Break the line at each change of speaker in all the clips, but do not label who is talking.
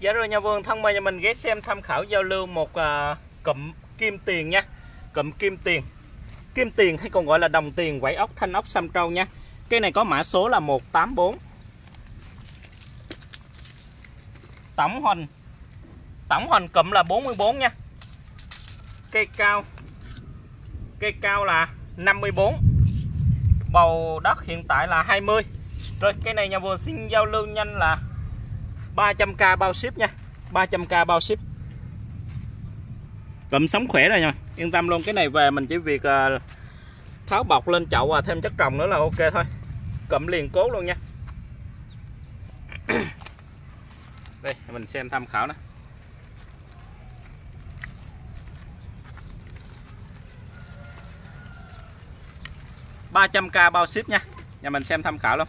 Dạ rồi nhà vườn thân mời nhà mình ghé xem tham khảo giao lưu một cụm kim tiền nha. Cụm kim tiền. Kim tiền hay còn gọi là đồng tiền quẩy ốc thanh ốc xăm trâu nha. Cây này có mã số là 184. Tổng hoành cụm là 44 nha. Cây cao là 54. Bầu đất hiện tại là 20. Rồi cây này nhà vườn xin giao lưu nhanh là 300k bao ship nha. 300k bao ship. Cụm sống khỏe rồi nha. Yên tâm luôn, cái này về mình chỉ việc tháo bọc lên chậu và thêm chất trồng nữa là ok thôi. Cụm liền cố luôn nha. Đây mình xem tham khảo nè. $300k bao ship nha. Nhà mình xem tham khảo luôn.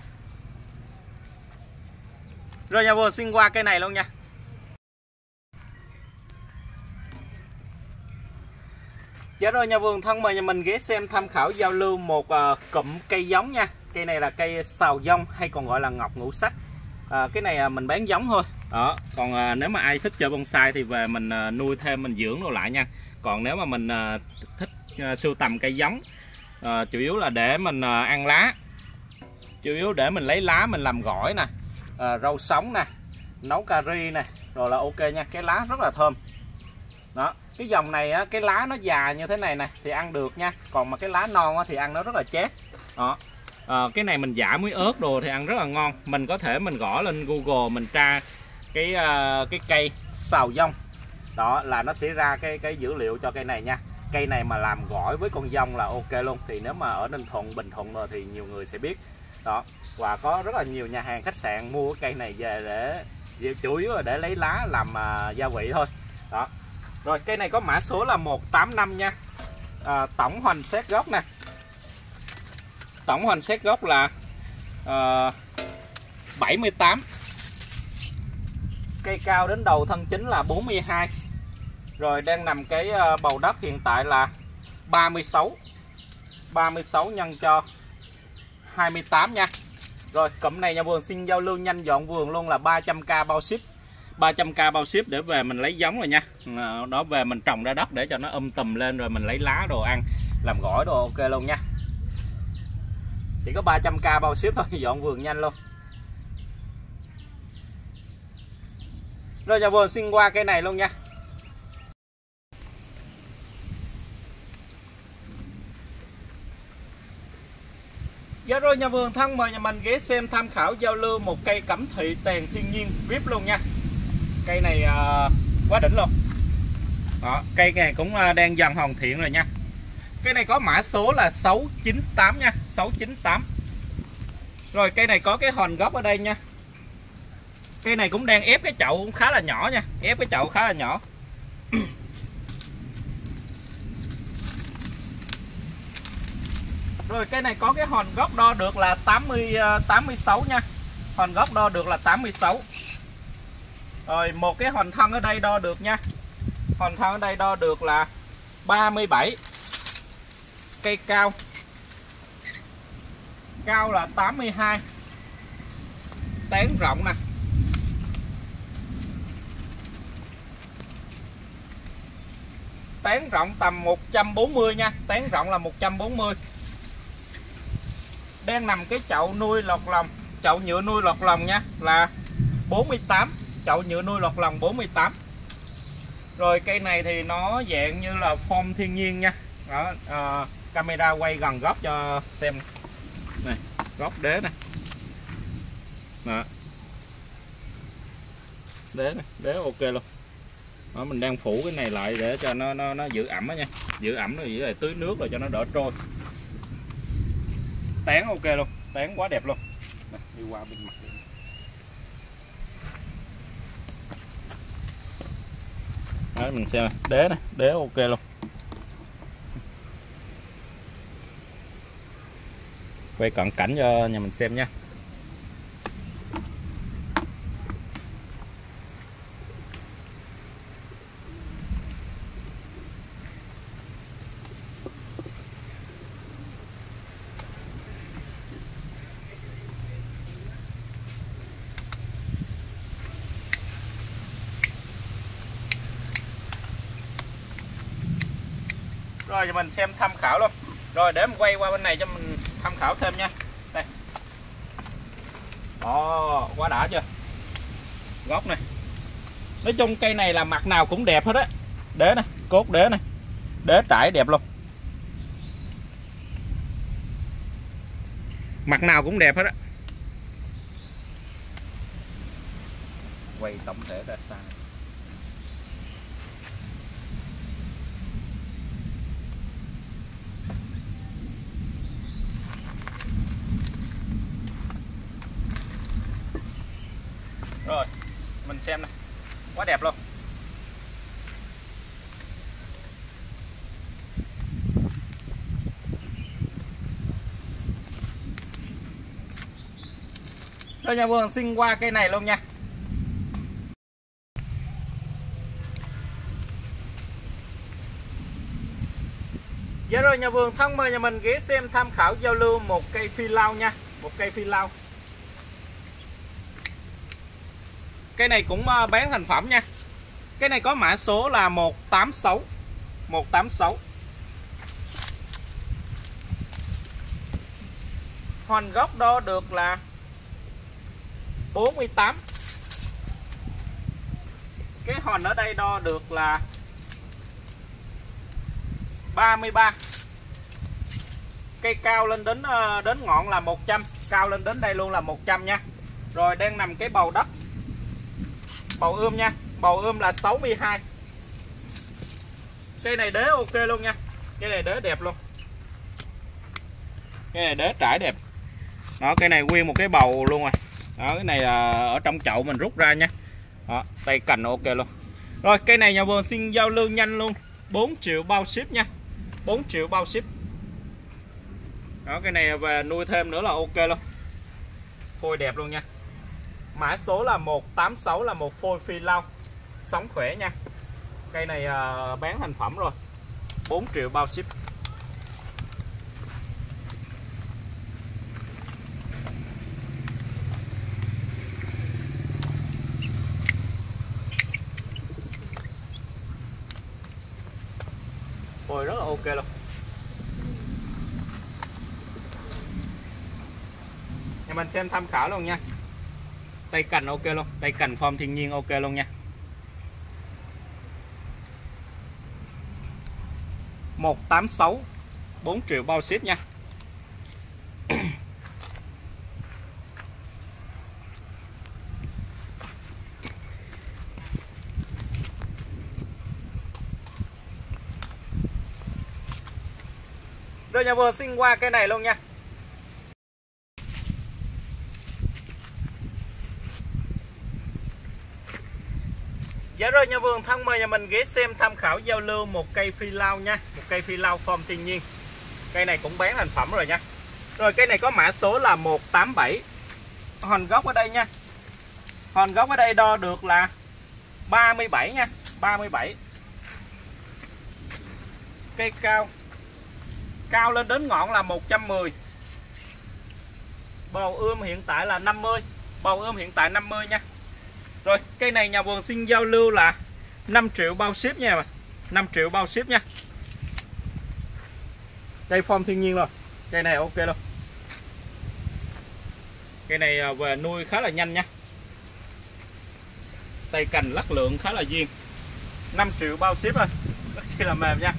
Rồi nhà vườn xin qua cây này luôn nha. Dạ rồi nhà vườn thân mời nhà mình ghé xem tham khảo giao lưu một cụm cây giống nha. Cây này là cây sào dông hay còn gọi là ngọc ngũ sắc. Cái này mình bán giống thôi. Đó, còn nếu mà ai thích chơi bonsai thì về mình nuôi thêm, mình dưỡng đồ lại nha. Còn nếu mà mình thích sưu tầm cây giống, chủ yếu là để mình ăn lá. Chủ yếu để mình lấy lá mình làm gỏi nè, rau sống nè, nấu cà ri nè, rồi là ok nha. Cái lá rất là thơm. Đó, cái dòng này á, cái lá nó già như thế này nè thì ăn được nha. Còn mà cái lá non á, thì ăn nó rất là chét. Đó. Cái này mình giả muối ớt đồ thì ăn rất là ngon. Mình có thể mình gõ lên Google mình tra cái cây sào dông. Đó là nó sẽ ra cái dữ liệu cho cây này nha. Cây này mà làm gỏi với con dông là ok luôn. Thì nếu mà ở Ninh Thuận, Bình Thuận rồi thì nhiều người sẽ biết. Đó, và có rất là nhiều nhà hàng khách sạn mua cái cây này về để chủ yếu là để lấy lá làm gia vị thôi. Đó. Rồi cây này có mã số là 185 nha. Tổng hoành xét gốc nè. Tổng hoành xét gốc là 78. Cây cao đến đầu thân chính là 42. Rồi đang nằm cái bầu đất hiện tại là 36. 36 nhân cho 28 nha. Rồi cụm này nhà vườn xin giao lưu nhanh dọn vườn luôn là 300k bao ship. 300k bao ship để về mình lấy giống rồi nha. Đó về mình trồng ra đất để cho nó tùm lên rồi mình lấy lá đồ ăn, làm gỏi đồ ok luôn nha. Chỉ có 300k bao ship thôi, dọn vườn nhanh luôn. Rồi nhà vườn xin qua cây này luôn nha. Dạ rồi nhà vườn thân mời nhà mình ghé xem tham khảo giao lưu một cây cẩm thị tèn thiên nhiên VIP luôn nha. Cây này quá đỉnh luôn. Đó, cây này cũng đang dần hoàn thiện rồi nha. Cây này có mã số là 698 nha, 698. Rồi cây này có cái hòn gốc ở đây nha. Cây này cũng đang ép cái chậu cũng khá là nhỏ nha, ép cái chậu khá là nhỏ. Rồi cây này có cái hòn gốc đo được là 86 nha. Hòn gốc đo được là 86. Rồi một cái hòn thân ở đây đo được nha. Hòn thân ở đây đo được là 37. Cây cao. Cao là 82. Tán rộng nè. Tán rộng tầm 140 nha. Tán rộng là 140. Đang nằm cái chậu nuôi lọt lòng, chậu nhựa nuôi lọt lòng nha, là 48. Chậu nhựa nuôi lọt lòng 48. Rồi cây này thì nó dạng như là form thiên nhiên nha. Đó, camera quay gần gốc cho xem này, gốc đế này. Đó. Đế này, đế ok luôn. Đó, mình đang phủ cái này lại để cho nó giữ ẩm đó nha. Giữ ẩm rồi giữ tưới nước rồi cho nó đỡ trôi. Tán ok luôn, tán quá đẹp luôn. Đây, đi qua bên mặt. Đó, mình xem đế này, đế ok luôn. Quay cận cảnh cho nhà mình xem nha. Rồi mình xem tham khảo luôn. Rồi để mình quay qua bên này cho mình tham khảo thêm nha. Đây. Ồ, quá đã chưa? Góc này. Nói chung cây này là mặt nào cũng đẹp hết á. Đế này, cốt đế này. Đế trải đẹp luôn. Mặt nào cũng đẹp hết á. Quay tổng thể ra xa. Rồi, mình xem này. Quá đẹp luôn. Rồi nhà vườn xin qua cây này luôn nha. Dạ rồi nhà vườn thân mời nhà mình ghé xem tham khảo giao lưu một cây phi lao nha. Một cây phi lao. Cây này cũng bán thành phẩm nha. Cái này có mã số là 186. 186. Hoành gốc đo được là 48. Cái hòn ở đây đo được là 33. Cây cao lên đến ngọn là 100, cao lên đến đây luôn là 100 nha. Rồi đang nằm cái bầu đất. Bầu ươm nha, bầu ươm là 62. Cây này đế ok luôn nha. Cây này đế đẹp luôn. Cái này đế trải đẹp. Đó, cây này nguyên một cái bầu luôn rồi. Đó, cái này ở trong chậu mình rút ra nha. Đó, tay cành ok luôn. Rồi cây này nhà vườn xin giao lưu nhanh luôn. 4 triệu bao ship nha. 4 triệu bao ship. Đó, cái này về nuôi thêm nữa là ok luôn. Phôi đẹp luôn nha. Mã số là 186 là một phôi phi lao. Sống khỏe nha. Cây này bán thành phẩm rồi. 4 triệu bao ship. Phôi rất là ok luôn. Nhà mình xem tham khảo luôn nha. Tay cành ok luôn. Tay cành form thiên nhiên ok luôn nha. 186 4 triệu bao ship nha. Rồi nhà vườn xin qua cái này luôn nha. Dạ rồi nhà vườn thân mời nhà mình ghé xem tham khảo giao lưu một cây phi lao nha. Một cây phi lao form thiên nhiên. Cây này cũng bán thành phẩm rồi nha. Rồi cây này có mã số là 187. Hòn gốc ở đây nha. Hòn gốc ở đây đo được là 37 nha. 37. Cây cao. Cao lên đến ngọn là 110. Bầu ươm hiện tại là 50. Bầu ươm hiện tại 50 nha. Rồi cây này nhà vườn xin giao lưu là 5 triệu bao ship nha. 5 triệu bao ship nha. Cây form thiên nhiên rồi. Cây này ok luôn. Cây này về nuôi khá là nhanh nha. Tay cành lắc lượng khá là duyên. 5 triệu bao ship thôi. Rất chi là mềm nha.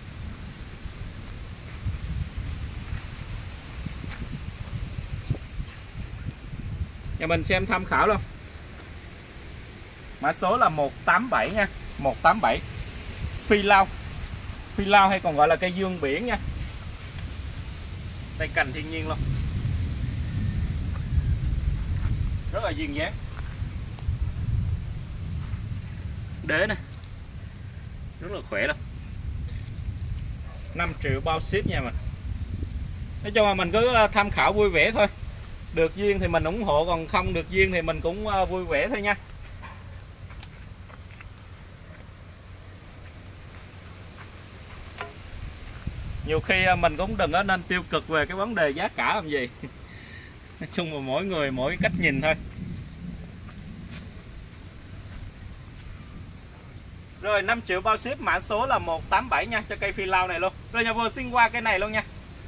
Nhà mình xem tham khảo luôn. Mã số là 187 nha. 187. Phi lao. Phi lao hay còn gọi là cây dương biển nha. Tay cành thiên nhiên luôn. Rất là duyên dáng. Đế nè. Rất là khỏe luôn. 5 triệu bao ship nha mình. Nói chung là mình cứ tham khảo vui vẻ thôi. Được duyên thì mình ủng hộ, còn không được duyên thì mình cũng vui vẻ thôi nha. Nhiều khi mình cũng đừng có nên tiêu cực về cái vấn đề giá cả làm gì. Nói chung là mỗi người mỗi cách nhìn thôi. Rồi 5 triệu bao ship, mã số là 187 nha, cho cây phi lao này luôn. Rồi nhà vườn xin qua cái này luôn nha.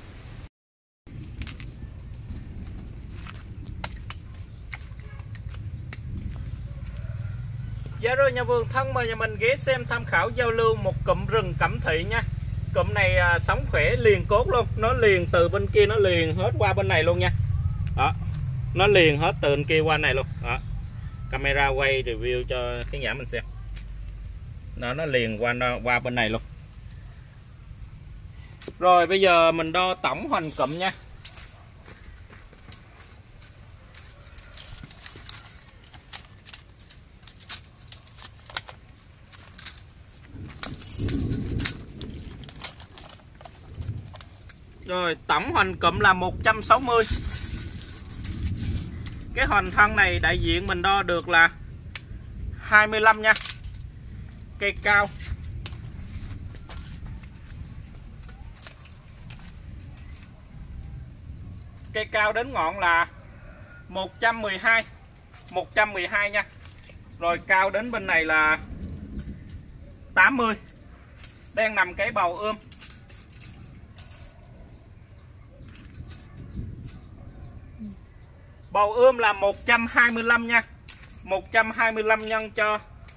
Dạ rồi nhà vườn thân mời nhà mình ghé xem tham khảo giao lưu một cụm rừng Cẩm Thị nha. Cụm này sống khỏe liền cốt luôn, nó liền từ bên kia nó liền hết qua bên này luôn nha. Đó, nó liền hết từ bên kia qua này luôn. Đó, camera quay review cho khán giả mình xem. Đó, nó liền qua bên này luôn. Rồi bây giờ mình đo tổng hoành cụm nha. Rồi tổng hoành cụm là 160. Cái hoành thân này đại diện mình đo được là 25 nha. Cây cao. Cây cao đến ngọn là 112 nha. Rồi cao đến bên này là 80. Đang nằm cái bầu ươm. Bầu ươm là 125 nha. 125 nhân cho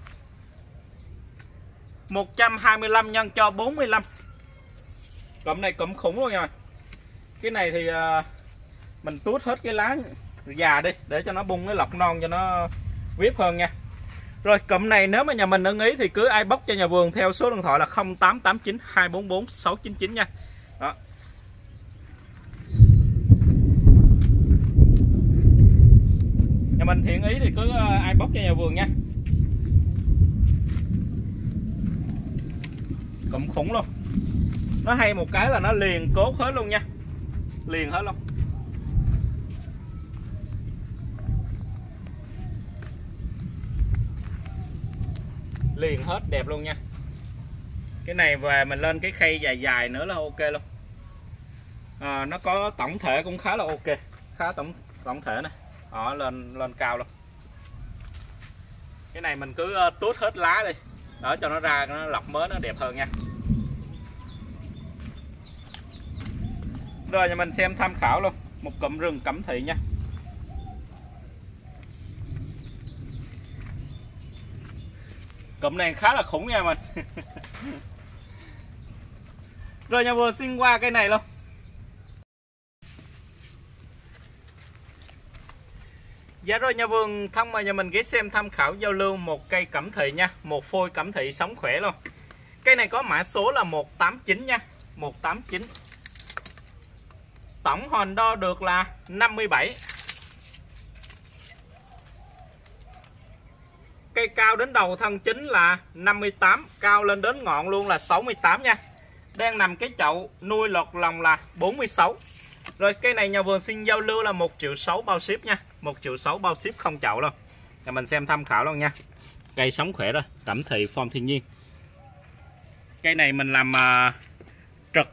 45. Cụm này cụm khủng luôn nha. Cái này thì mình tuốt hết cái lá già đi để cho nó bung cái lọc non cho nó vip hơn nha. Rồi cụm này nếu mà nhà mình ưng ý thì cứ ai bóc cho nhà vườn theo số điện thoại là 0889 244 699 nha. Đó. Nhà mình thiện ý thì cứ ai bóc cho nhà vườn nha. Cụm khủng luôn. Nó hay một cái là nó liền cốt hết luôn nha. Liền hết luôn. Liền hết đẹp luôn nha. Cái này về mình lên cái khay dài dài nữa là ok luôn. Nó có tổng thể cũng khá là ok. Khá tổng thể này. Đó, lên cao luôn. Cái này mình cứ tuốt hết lá đi. Đó cho nó ra nó lọc mới nó đẹp hơn nha. Rồi nhà mình xem tham khảo luôn một cụm rừng Cẩm Thị nha. Cụm này khá là khủng nha mình. Rồi nhà vườn xin qua cái này luôn. Dạ rồi nhà vườn thân mời nhà mình ghé xem tham khảo giao lưu một cây Cẩm Thị nha. Một phôi Cẩm Thị sống khỏe luôn. Cây này có mã số là 189 nha. 189. Tổng hoành đo được là 57. Cây cao đến đầu thân chính là 58. Cao lên đến ngọn luôn là 68 nha. Đang nằm cái chậu nuôi lọt lòng là 46. Rồi cây này nhà vườn xin giao lưu là 1,6 triệu bao ship nha. 1,6 triệu bao ship không chậu đâu. Nhà mình xem tham khảo luôn nha. Cây sống khỏe rồi. Cẩm Thị form thiên nhiên. Cây này mình làm trực.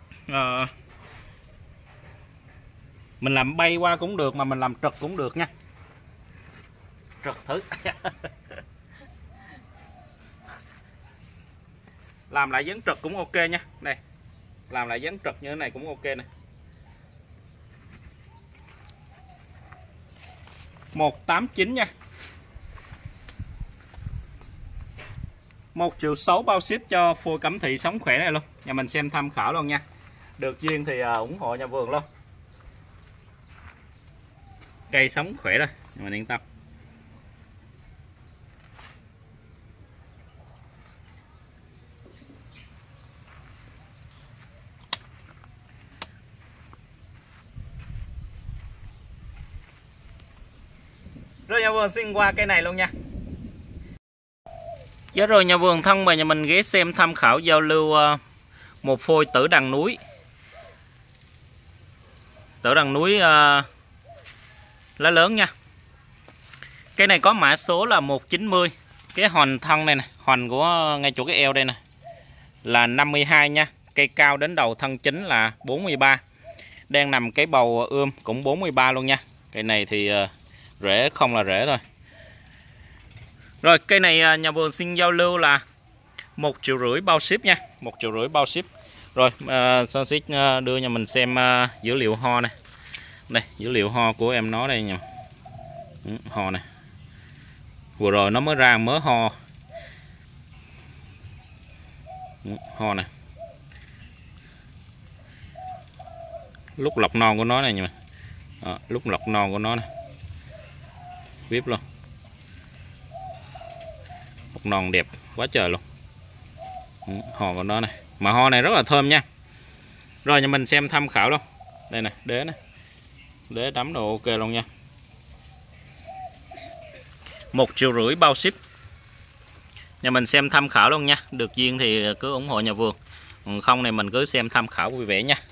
Mình làm bay qua cũng được mà mình làm trực cũng được nha. Trực thử. Làm lại dáng trực cũng ok nha. Đây. Làm lại dáng trực như thế này cũng ok nè. 189 nha. 1,6 triệu bao ship cho phôi Cẩm Thị sống khỏe này luôn. Nhà mình xem tham khảo luôn nha. Được duyên thì ủng hộ nhà vườn luôn. Cây sống khỏe rồi, nhà mình yên tâm. Rồi nhà vườn xin qua cây này luôn nha. Dạ rồi nhà vườn thân mời nhà mình ghé xem tham khảo giao lưu một phôi tử đằng núi. Tử đằng núi lá lớn nha. Cái này có mã số là 190. Cái hoành thân này nè, hoành của ngay chỗ cái eo đây nè là 52 nha. Cây cao đến đầu thân chính là 43. Đang nằm cái bầu ươm cũng 43 luôn nha. Cây này thì rễ không là rễ thôi. Rồi cây này nhà vườn xin giao lưu là 1,5 triệu bao ship nha. 1,5 triệu bao ship. Rồi Son Six đưa nhà mình xem dữ liệu ho này. Đây dữ liệu ho của em nó đây nha. Ho này vừa rồi nó mới ra mớ ho. Ho này lúc lọc non của nó này nha. Lúc lọc non của nó này vip luôn, lọc non đẹp quá trời luôn. Ho của nó này, mà ho này rất là thơm nha. Rồi nhà mình xem tham khảo luôn. Đây này, đế này, đế đắm đồ ok luôn nha. 1,5 triệu bao ship. Nhà mình xem tham khảo luôn nha. Được duyên thì cứ ủng hộ nhà vườn, còn không này mình cứ xem tham khảo vui vẻ nha.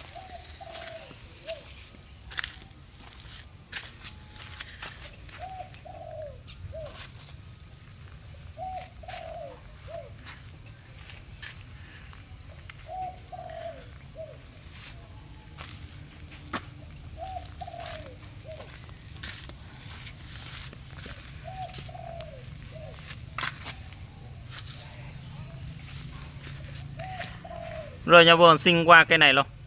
Rồi nhà vườn xin qua cây này luôn.